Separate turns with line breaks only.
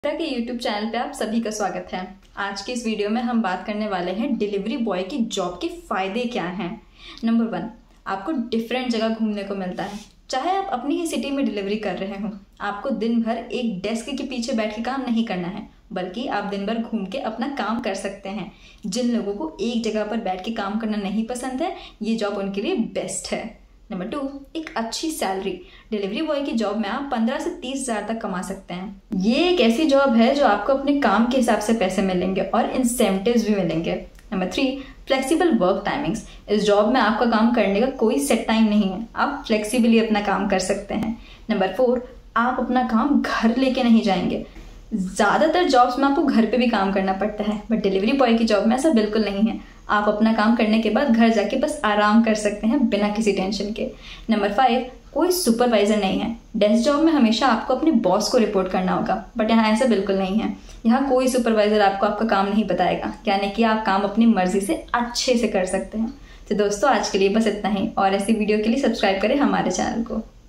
के YouTube channel पे आप सभी का स्वागत है। आज की इस वीडियो में हम बात करने वाले हैं डिलीवरी बॉय की जॉब के फ़ायदे क्या हैं। नंबर 1, आपको डिफरेंट जगह घूमने को मिलता है। चाहे आप अपनी ही सिटी में डिलीवरी कर रहे हो, आपको दिन भर एक डेस्क के पीछे बैठ के काम नहीं करना है, बल्कि आप दिन भर घूम के अपना काम कर सकते हैं। जिन लोगों को एक जगह पर बैठ के काम करना नहीं पसंद है, ये जॉब उनके लिए बेस्ट है। नंबर 2, एक अच्छी सैलरी। डिलीवरी बॉय की जॉब में आप 15 से 30 हज़ार तक कमा सकते हैं। ये एक ऐसी जॉब है जो आपको अपने काम के हिसाब से पैसे मिलेंगे और इंसेंटिव्स भी मिलेंगे। Number 3, flexible work timings. इस जॉब में आपका काम करने का कोई सेट टाइम नहीं है, आप फ्लेक्सिबली अपना काम कर सकते हैं। नंबर 4, आप अपना काम घर लेके नहीं जाएंगे। ज़्यादातर जॉब्स में आपको घर पे भी काम करना पड़ता है, बट डिलीवरी बॉय की जॉब में ऐसा बिल्कुल नहीं है। आप अपना काम करने के बाद घर जाके बस आराम कर सकते हैं बिना किसी टेंशन के। नंबर 5, कोई सुपरवाइजर नहीं है। डेस्क जॉब में हमेशा आपको अपने बॉस को रिपोर्ट करना होगा, बट यहाँ ऐसा बिल्कुल नहीं है। यहाँ कोई सुपरवाइजर आपको आपका काम नहीं बताएगा, यानी कि आप काम अपनी मर्जी से अच्छे से कर सकते हैं। तो दोस्तों, आज के लिए बस इतना ही, और ऐसी वीडियो के लिए सब्सक्राइब करें हमारे चैनल को।